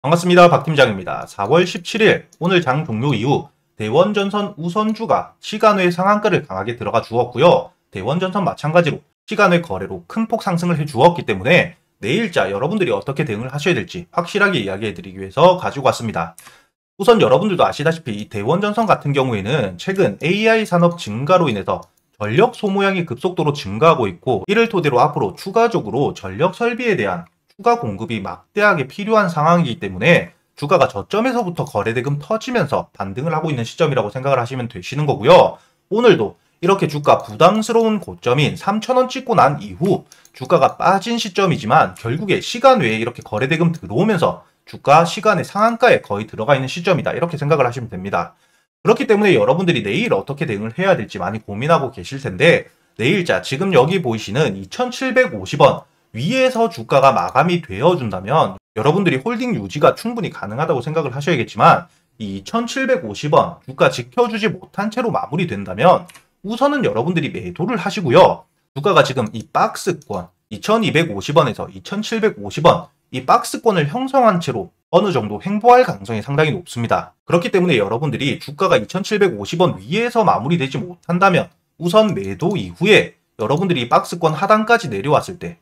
반갑습니다. 박 팀장입니다. 4월 17일 오늘 장 종료 이후 대원전선 우선주가 시간 외 상한가를 강하게 들어가 주었고요. 대원전선 마찬가지로 시간 외 거래로 큰 폭 상승을 해 주었기 때문에 내일자 여러분들이 어떻게 대응을 하셔야 될지 확실하게 이야기해 드리기 위해서 가지고 왔습니다. 우선 여러분들도 아시다시피 이 대원전선 같은 경우에는 최근 AI 산업 증가로 인해서 전력 소모량이 급속도로 증가하고 있고, 이를 토대로 앞으로 추가적으로 전력 설비에 대한 추가 공급이 막대하게 필요한 상황이기 때문에 주가가 저점에서부터 거래대금 터지면서 반등을 하고 있는 시점이라고 생각을 하시면 되시는 거고요. 오늘도 이렇게 주가 부담스러운 고점인 3,000원 찍고 난 이후 주가가 빠진 시점이지만 결국에 시간 외에 이렇게 거래대금 들어오면서 주가 시간의 상한가에 거의 들어가 있는 시점이다, 이렇게 생각을 하시면 됩니다. 그렇기 때문에 여러분들이 내일 어떻게 대응을 해야 될지 많이 고민하고 계실 텐데, 내일자 지금 여기 보이시는 2,750원 위에서 주가가 마감이 되어준다면 여러분들이 홀딩 유지가 충분히 가능하다고 생각을 하셔야겠지만, 이 2,750원 주가 지켜주지 못한 채로 마무리된다면 우선은 여러분들이 매도를 하시고요. 주가가 지금 이 박스권 2,250원에서 2,750원 이 박스권을 형성한 채로 어느 정도 횡보할 가능성이 상당히 높습니다. 그렇기 때문에 여러분들이 주가가 2,750원 위에서 마무리되지 못한다면 우선 매도 이후에 여러분들이 박스권 하단까지 내려왔을 때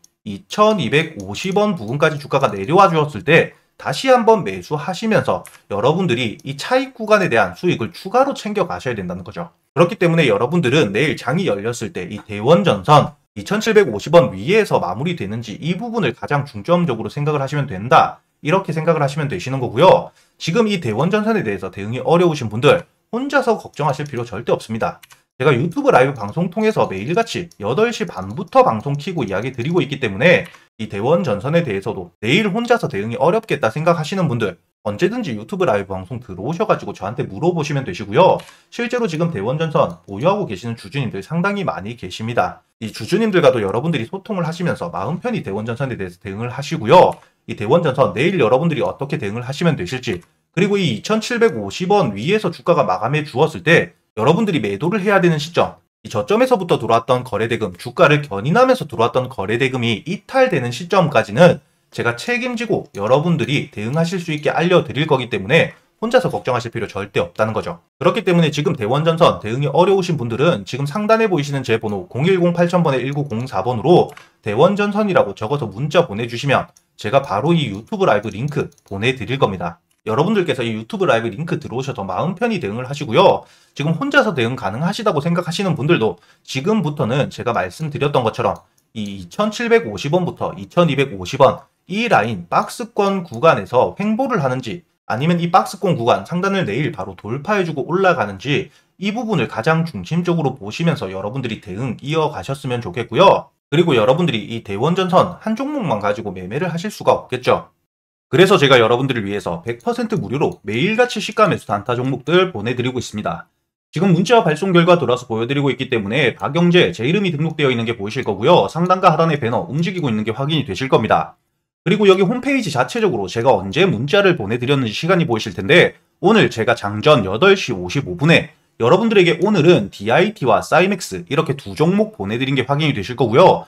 2,250원 부근까지 주가가 내려와 주었을 때 다시 한번 매수하시면서 여러분들이 이 차익 구간에 대한 수익을 추가로 챙겨 가셔야 된다는 거죠. 그렇기 때문에 여러분들은 내일 장이 열렸을 때 이 대원전선 2,750원 위에서 마무리되는지 이 부분을 가장 중점적으로 생각을 하시면 된다, 이렇게 생각을 하시면 되시는 거고요. 지금 이 대원전선에 대해서 대응이 어려우신 분들 혼자서 걱정하실 필요 절대 없습니다. 제가 유튜브 라이브 방송 통해서 매일같이 8시 반부터 방송 키고 이야기 드리고 있기 때문에 이 대원전선에 대해서도 내일 혼자서 대응이 어렵겠다 생각하시는 분들 언제든지 유튜브 라이브 방송 들어오셔가지고 저한테 물어보시면 되시고요. 실제로 지금 대원전선 보유하고 계시는 주주님들 상당히 많이 계십니다. 이 주주님들과도 여러분들이 소통을 하시면서 마음 편히 대원전선에 대해서 대응을 하시고요. 이 대원전선 내일 여러분들이 어떻게 대응을 하시면 되실지, 그리고 이 2,750원 위에서 주가가 마감해 주었을 때 여러분들이 매도를 해야 되는 시점, 이 저점에서부터 들어왔던 거래대금, 주가를 견인하면서 들어왔던 거래대금이 이탈되는 시점까지는 제가 책임지고 여러분들이 대응하실 수 있게 알려드릴 거기 때문에 혼자서 걱정하실 필요 절대 없다는 거죠. 그렇기 때문에 지금 대원전선 대응이 어려우신 분들은 지금 상단에 보이시는 제 번호 010-8000번에 1904번으로 대원전선이라고 적어서 문자 보내주시면 제가 바로 이 유튜브 라이브 링크 보내드릴 겁니다. 여러분들께서 이 유튜브 라이브 링크 들어오셔서 마음 편히 대응을 하시고요. 지금 혼자서 대응 가능하시다고 생각하시는 분들도 지금부터는 제가 말씀드렸던 것처럼 이 2,750원부터 2,250원 이 라인 박스권 구간에서 횡보를 하는지, 아니면 이 박스권 구간 상단을 내일 바로 돌파해주고 올라가는지, 이 부분을 가장 중심적으로 보시면서 여러분들이 대응 이어가셨으면 좋겠고요. 그리고 여러분들이 이 대원전선 한 종목만 가지고 매매를 하실 수가 없겠죠. 그래서 제가 여러분들을 위해서 100% 무료로 매일같이 시가 매수 단타 종목들 보내드리고 있습니다. 지금 문자 발송 결과 돌아서 보여드리고 있기 때문에 박영재 제 이름이 등록되어 있는 게 보이실 거고요. 상단과 하단의 배너 움직이고 있는 게 확인이 되실 겁니다. 그리고 여기 홈페이지 자체적으로 제가 언제 문자를 보내드렸는지 시간이 보이실 텐데, 오늘 제가 장전 8시 55분에 여러분들에게 오늘은 DIT와 사이맥스 이렇게 두 종목 보내드린 게 확인이 되실 거고요.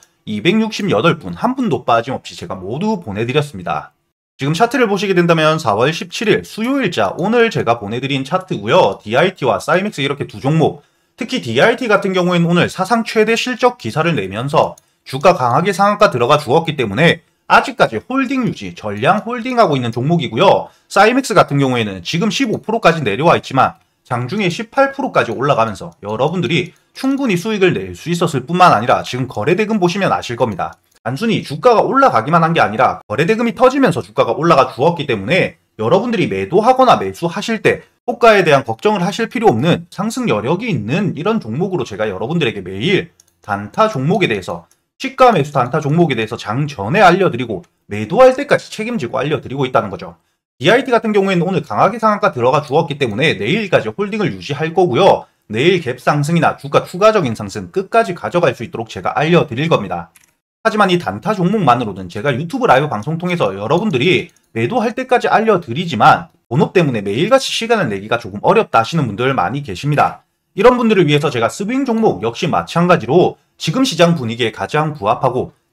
268분 한 분도 빠짐없이 제가 모두 보내드렸습니다. 지금 차트를 보시게 된다면 4월 17일 수요일자 오늘 제가 보내드린 차트고요. DIT와 사이맥스 이렇게 두 종목, 특히 DIT 같은 경우에는 오늘 사상 최대 실적 기사를 내면서 주가 강하게 상한가 들어가 주었기 때문에 아직까지 홀딩 유지, 전량 홀딩하고 있는 종목이고요. 사이맥스 같은 경우에는 지금 15%까지 내려와 있지만 장중에 18%까지 올라가면서 여러분들이 충분히 수익을 낼 수 있었을 뿐만 아니라 지금 거래대금 보시면 아실 겁니다. 단순히 주가가 올라가기만 한 게 아니라 거래대금이 터지면서 주가가 올라가 주었기 때문에 여러분들이 매도하거나 매수하실 때 호가에 대한 걱정을 하실 필요 없는 상승 여력이 있는 이런 종목으로 제가 여러분들에게 매일 단타 종목에 대해서, 시가 매수 단타 종목에 대해서 장 전에 알려드리고 매도할 때까지 책임지고 알려드리고 있다는 거죠. DIT 같은 경우에는 오늘 강하게 상한가 들어가 주었기 때문에 내일까지 홀딩을 유지할 거고요. 내일 갭 상승이나 주가 추가적인 상승 끝까지 가져갈 수 있도록 제가 알려드릴 겁니다. 하지만 이 단타 종목만으로는 제가 유튜브 라이브 방송 통해서 여러분들이 매도할 때까지 알려드리지만 본업 때문에 매일같이 시간을 내기가 조금 어렵다 하시는 분들 많이 계십니다. 이런 분들을 위해서 제가 스윙 종목 역시 마찬가지로 지금 시장 분위기에 가장 부합하고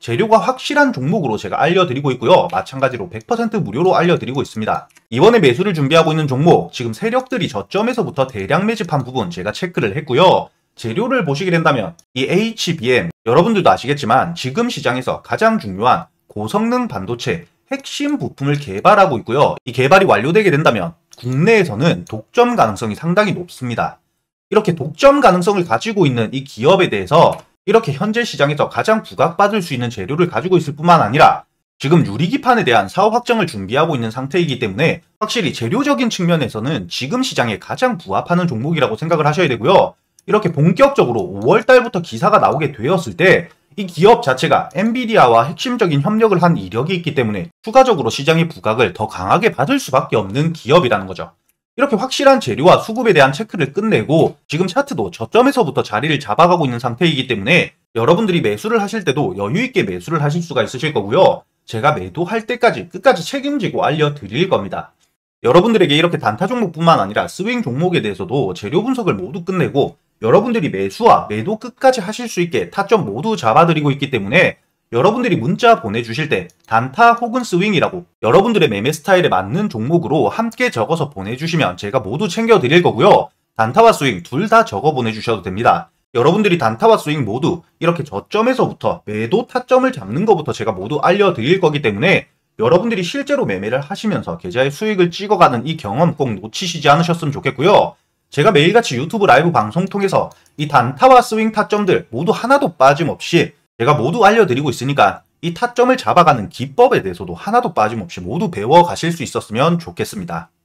재료가 확실한 종목으로 제가 알려드리고 있고요. 마찬가지로 100% 무료로 알려드리고 있습니다. 이번에 매수를 준비하고 있는 종목, 지금 세력들이 저점에서부터 대량 매집한 부분 제가 체크를 했고요. 재료를 보시게 된다면 이 HBM, 여러분들도 아시겠지만 지금 시장에서 가장 중요한 고성능 반도체 핵심 부품을 개발하고 있고요. 이 개발이 완료되게 된다면 국내에서는 독점 가능성이 상당히 높습니다. 이렇게 독점 가능성을 가지고 있는 이 기업에 대해서 이렇게 현재 시장에서 가장 부각받을 수 있는 재료를 가지고 있을 뿐만 아니라 지금 유리기판에 대한 사업 확정을 준비하고 있는 상태이기 때문에 확실히 재료적인 측면에서는 지금 시장에 가장 부합하는 종목이라고 생각을 하셔야 되고요. 이렇게 본격적으로 5월달부터 기사가 나오게 되었을 때 이 기업 자체가 엔비디아와 핵심적인 협력을 한 이력이 있기 때문에 추가적으로 시장의 부각을 더 강하게 받을 수밖에 없는 기업이라는 거죠. 이렇게 확실한 재료와 수급에 대한 체크를 끝내고 지금 차트도 저점에서부터 자리를 잡아가고 있는 상태이기 때문에 여러분들이 매수를 하실 때도 여유있게 매수를 하실 수가 있으실 거고요. 제가 매도할 때까지 끝까지 책임지고 알려드릴 겁니다. 여러분들에게 이렇게 단타 종목뿐만 아니라 스윙 종목에 대해서도 재료 분석을 모두 끝내고 여러분들이 매수와 매도 끝까지 하실 수 있게 타점 모두 잡아드리고 있기 때문에 여러분들이 문자 보내주실 때 단타 혹은 스윙이라고 여러분들의 매매 스타일에 맞는 종목으로 함께 적어서 보내주시면 제가 모두 챙겨드릴 거고요. 단타와 스윙 둘 다 적어 보내주셔도 됩니다. 여러분들이 단타와 스윙 모두 이렇게 저점에서부터 매도 타점을 잡는 것부터 제가 모두 알려드릴 거기 때문에 여러분들이 실제로 매매를 하시면서 계좌의 수익을 찍어가는 이 경험 꼭 놓치시지 않으셨으면 좋겠고요. 제가 매일같이 유튜브 라이브 방송 통해서 이 단타와 스윙 타점들 모두 하나도 빠짐없이 제가 모두 알려드리고 있으니까 이 타점을 잡아가는 기법에 대해서도 하나도 빠짐없이 모두 배워가실 수 있었으면 좋겠습니다.